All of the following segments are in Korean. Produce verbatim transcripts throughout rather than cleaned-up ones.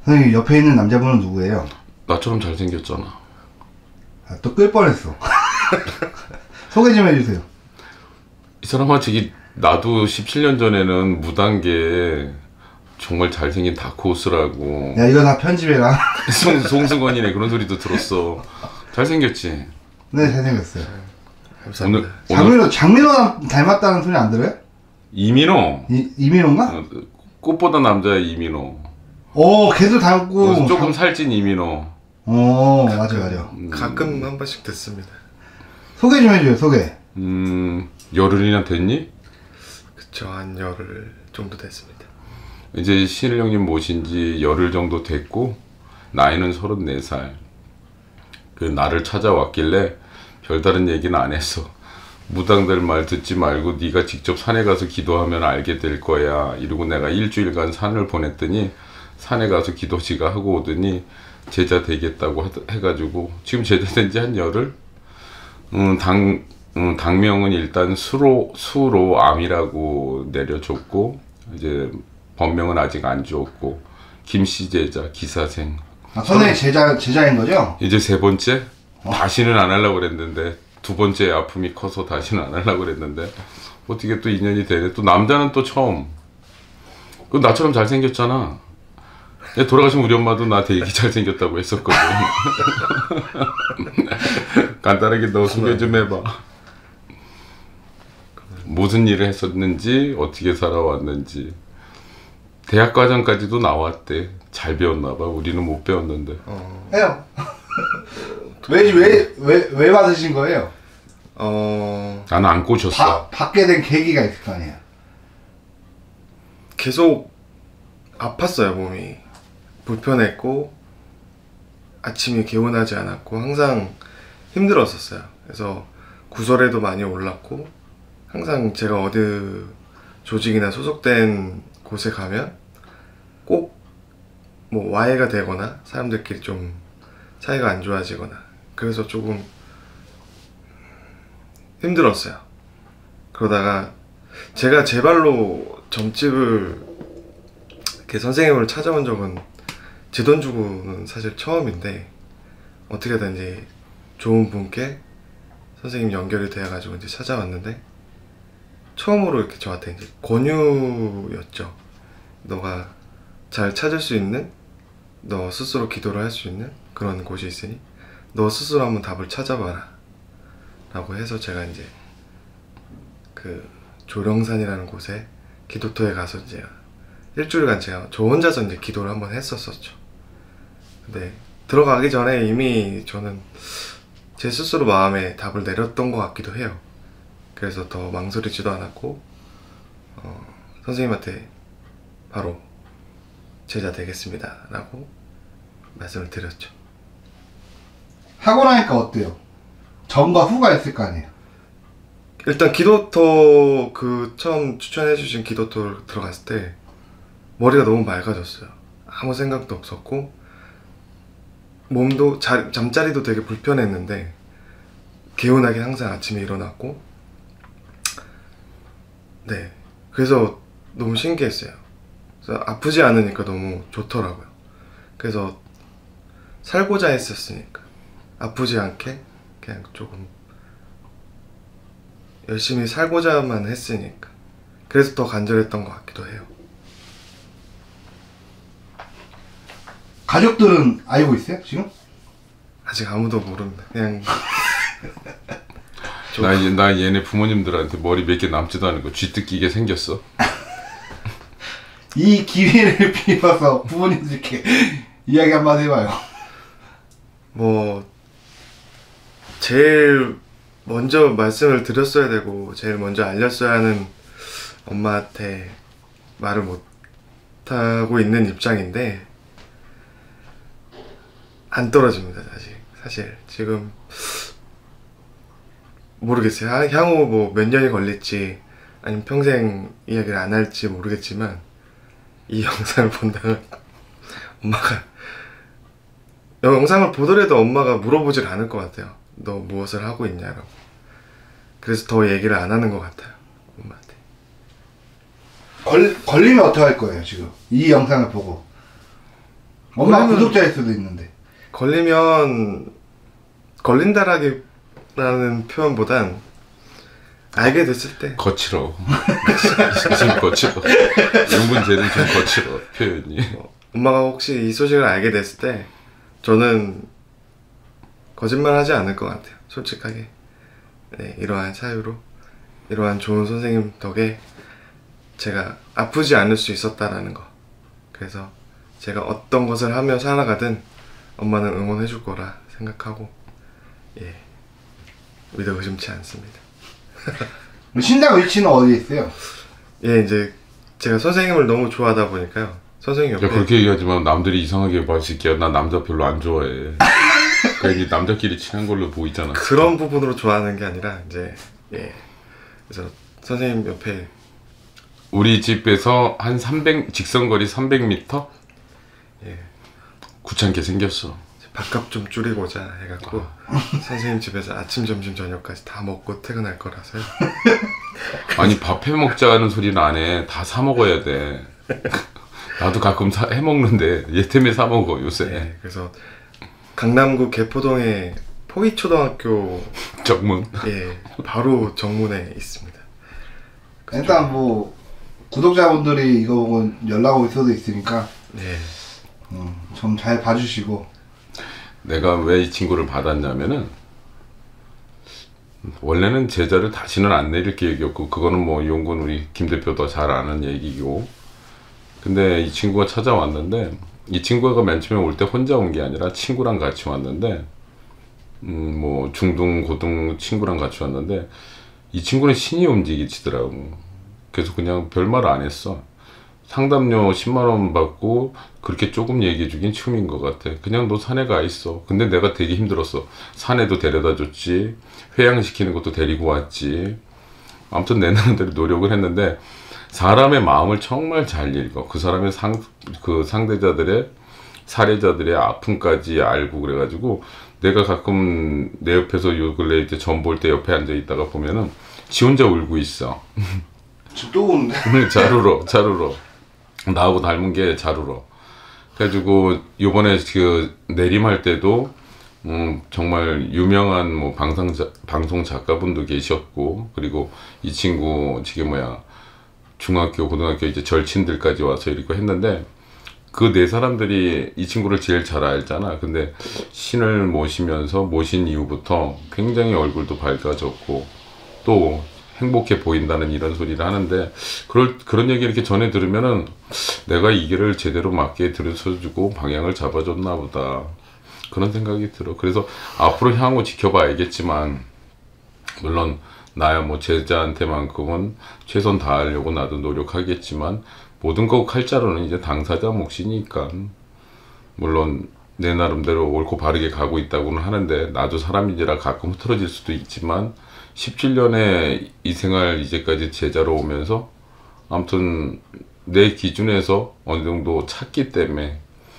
선생님 옆에 있는 남자분은 누구예요? 나처럼 잘생겼잖아. 아, 또 끌 뻔했어. 소개 좀 해주세요. 이 사람아, 저기 나도 십칠 년 전에는 무단계 정말 잘생긴 다크호스라고. 야, 이거 다 편집해라. 송, 송승헌이네 그런 소리도 들었어. 잘생겼지? 네, 잘생겼어요. 오늘, 장민호, 오늘 장민호 닮았다는 소리 안 들어요? 이민호. 이, 이민호인가? 어, 꽃보다 남자의 이민호. 오, 걔도 닮고. 조금 장... 살찐 이민호. 오, 맞아, 맞아. 음, 가끔 한 번씩 듣습니다. 소개 좀 해줘요, 소개. 음, 열흘이나 됐니? 그쵸, 한 열흘 정도 됐습니다. 이제 신일 형님 모신 지 열흘 정도 됐고, 나이는 서른네 살. 그 나를 찾아왔길래 별다른 얘기는 안 했어. 무당들 말 듣지 말고 네가 직접 산에 가서 기도하면 알게 될 거야. 이러고 내가 일주일간 산을 보냈더니 산에 가서 기도지가 하고 오더니 제자 되겠다고 해가지고 지금 제자 된 지 한 열흘? 음, 당, 음, 당명은 일단 수로, 수로암이라고 내려줬고, 이제 법명은 아직 안 줬고, 김씨 제자, 기사생. 아, 선생님 제자, 제자인 거죠? 이제 세 번째? 어? 다시는 안 하려고 그랬는데, 두 번째 아픔이 커서 다시는 안 하려고 그랬는데, 어떻게 또 인연이 되네. 또 남자는 또 처음. 그 나처럼 잘생겼잖아. 돌아가신 우리 엄마도 나 되게 잘생겼다고 했었거든. 간단하게 너 소개 좀 해봐. 무슨 일을 했었는지, 어떻게 살아왔는지. 대학 과정까지도 나왔대. 잘 배웠나봐. 우리는 못 배웠는데. 어... 해요. 왜, 왜, 왜, 왜 받으신 거예요? 어... 나는 안 꼬셨어. 바, 받게 된 계기가 있을 거 아니에요? 계속 아팠어요, 몸이. 불편했고, 아침이 개운하지 않았고, 항상 힘들었었어요. 그래서 구설에도 많이 올랐고, 항상 제가 어디 조직이나 소속된 곳에 가면 꼭 뭐 와해가 되거나 사람들끼리 좀 사이가 안 좋아지거나, 그래서 조금 힘들었어요. 그러다가 제가 제 발로 점집을 이렇게 선생님을 찾아온 적은 제 돈 주고는 사실 처음인데, 어떻게든지 좋은 분께 선생님 연결이 되어가지고 이제 찾아왔는데, 처음으로 이렇게 저한테 이제 권유였죠. 너가 잘 찾을 수 있는, 너 스스로 기도를 할 수 있는 그런 곳이 있으니 너 스스로 한번 답을 찾아봐라 라고 해서, 제가 이제 그 조령산이라는 곳에 기도터에 가서 이제 일주일간 제가 저 혼자서 이제 기도를 한번 했었었죠. 근데 들어가기 전에 이미 저는 제 스스로 마음에 답을 내렸던 것 같기도 해요. 그래서 더 망설이지도 않았고, 어, 선생님한테 바로 제자 되겠습니다 라고 말씀을 드렸죠. 하고 나니까 어때요? 전과 후가 있을 거 아니에요? 일단 기도터, 그 처음 추천해 주신 기도터 들어갔을 때 머리가 너무 맑아졌어요. 아무 생각도 없었고, 몸도 자, 잠자리도 되게 불편했는데 개운하게 항상 아침에 일어났고, 네, 그래서 너무 신기했어요. 그래서 아프지 않으니까 너무 좋더라고요. 그래서 살고자 했었으니까 아프지 않게 그냥 조금 열심히 살고자만 했으니까, 그래서 더 간절했던 것 같기도 해요. 가족들은 알고 있어요, 지금? 아직 아무도 모릅니다. 그냥 나, 나 얘네 부모님들한테 머리 몇 개 남지도 않은 거 쥐뜯기게 생겼어. 이 기회를 빌어서 부모님들께 이야기 한마디 해봐요. 뭐 제일 먼저 말씀을 드렸어야 되고 제일 먼저 알렸어야 하는 엄마한테 말을 못하고 있는 입장인데, 안 떨어집니다. 사실 사실 지금 모르겠어요. 향후 뭐 몇 년이 걸릴지 아니면 평생 이야기를 안 할지 모르겠지만, 이 영상을 본다면 엄마가, 영상을 보더라도 엄마가 물어보질 않을 것 같아요. 너 무엇을 하고 있냐라고. 그래서 더 얘기를 안 하는 것 같아요, 엄마한테. 걸, 걸리면 어떡할 거예요, 지금? 이 영상을 보고. 엄마가 걸리면- 구독자일 수도 있는데. 걸리면 걸린다라기라는 표현보단 알게 됐을 때 거칠어. 좀 거칠어. 용문제는 좀 거칠어 표현이. 엄마가 혹시 이 소식을 알게 됐을 때 저는 거짓말 하지 않을 것 같아요. 솔직하게. 네, 이러한 사유로 이러한 좋은 선생님 덕에 제가 아프지 않을 수 있었다라는 거. 그래서 제가 어떤 것을 하며 살아가든 엄마는 응원해 줄 거라 생각하고 예 믿어 의심치 않습니다. 신당 위치는 어디에 있어요? 예 이제 제가 선생님을 너무 좋아하다 보니까요. 선생님 옆에 야 그렇게 얘기하지만 남들이 이상하게 봐 새끼야. 나 남자 별로 안 좋아해. 괜히 남자끼리 친한 걸로 보이잖아. 그런 부분으로 좋아하는 게 아니라 이제 예 그래서 선생님 옆에 우리 집에서 한 삼백 직선거리 삼백 미터 예 구찮게 생겼어. 밥값 좀 줄이고자 해갖고 선생님 집에서 아침 점심 저녁까지 다 먹고 퇴근할 거라서요. 아니 밥 해 먹자는 소리는 안 해. 다 사 먹어야 돼. 나도 가끔 사, 해 먹는데 얘 때문에 사 먹어 요새. 예 그래서 강남구 개포동에 포기초등학교 정문. 예 바로 정문에 있습니다. 일단 뭐 구독자분들이 이거 보고 연락 올 수도 있으니까 네 음, 좀 잘 봐주시고. 내가 왜 이 친구를 받았냐면은 원래는 제자를 다시는 안 내릴 계획이었고 그거는 뭐 용군 우리 김 대표도 잘 아는 얘기고 근데 이 친구가 찾아왔는데 이 친구가 맨 처음에 올 때 혼자 온 게 아니라 친구랑 같이 왔는데 음 뭐 중등 고등 친구랑 같이 왔는데 이 친구는 신이 움직이시더라고. 그래서 그냥 별말 안 했어. 상담료 십만 원 받고 그렇게 조금 얘기해 주긴 처음인 것 같아. 그냥 너 산에 가 있어. 근데 내가 되게 힘들었어. 산에도 데려다 줬지. 회양시키는 것도 데리고 왔지. 아무튼 내 나름대로 노력을 했는데 사람의 마음을 정말 잘 읽어. 그 사람의 상, 그 상대자들의 사례자들의 아픔까지 알고 그래가지고 내가 가끔 내 옆에서 요 근래 이제 전 볼 때 옆에 앉아 있다가 보면은 지 혼자 울고 있어. 지금 또 오는데? 잘 울어, 잘 울어. 나하고 닮은 게 잘 울어. 그래가지고 요번에 그 내림할 때도 음, 정말 유명한 뭐 방송 자, 방송 작가분도 계셨고 그리고 이 친구 지금 뭐야 중학교 고등학교 이제 절친들까지 와서 이렇게 했는데 그 네 사람들이 이 친구를 제일 잘 알잖아. 근데 신을 모시면서 모신 이후부터 굉장히 얼굴도 밝아졌고 또 행복해 보인다는 이런 소리를 하는데 그럴, 그런 얘기 이렇게 전해 들으면은 내가 이 길을 제대로 맞게 들어서주고 방향을 잡아줬나 보다 그런 생각이 들어. 그래서 앞으로 향후 지켜봐야겠지만 물론 나야 뭐 제자한테만큼은 최선 다하려고 나도 노력하겠지만 모든 거 칼자루는 이제 당사자 몫이니까 물론 내 나름대로 옳고 바르게 가고 있다고는 하는데 나도 사람인지라 가끔 흐트러질 수도 있지만 십칠 년의 이 생활 이제까지 제자로 오면서 아무튼 내 기준에서 어느 정도 찼기 때문에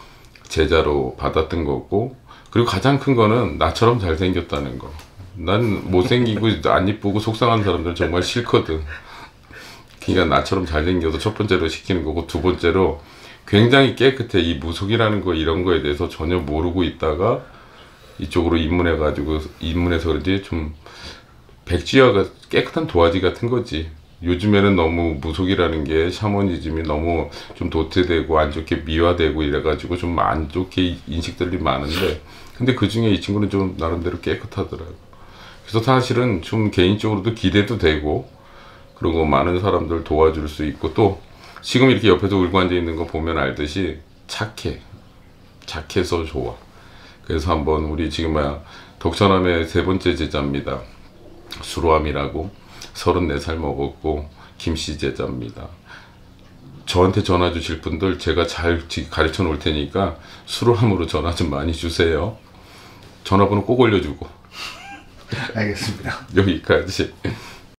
제자로 받았던 거고 그리고 가장 큰 거는 나처럼 잘생겼다는 거. 난 못생기고 안 이쁘고 속상한 사람들 정말 싫거든. 그러니까 나처럼 잘생겨서 첫 번째로 시키는 거고 두 번째로 굉장히 깨끗해. 이 무속이라는 거 이런 거에 대해서 전혀 모르고 있다가 이쪽으로 입문해 가지고 입문해서 그런지 좀 백지화가 깨끗한 도화지 같은 거지. 요즘에는 너무 무속이라는 게 샤머니즘이 너무 좀 도태되고 안 좋게 미화되고 이래가지고 좀 안 좋게 인식들이 많은데 근데 그 중에 이 친구는 좀 나름대로 깨끗하더라고. 그래서 사실은 좀 개인적으로도 기대도 되고 그리고 많은 사람들 도와줄 수 있고 또 지금 이렇게 옆에서 울고 앉아 있는 거 보면 알듯이 착해. 착해서 좋아. 그래서 한번 우리 지금 뭐야 덕천함의 세 번째 제자입니다. 수로함이라고 서른네 살 먹었고 김씨 제자입니다. 저한테 전화 주실 분들 제가 잘 가르쳐 놓을 테니까 수로함으로 전화 좀 많이 주세요. 전화번호 꼭 올려주고 알겠습니다. 여기까지.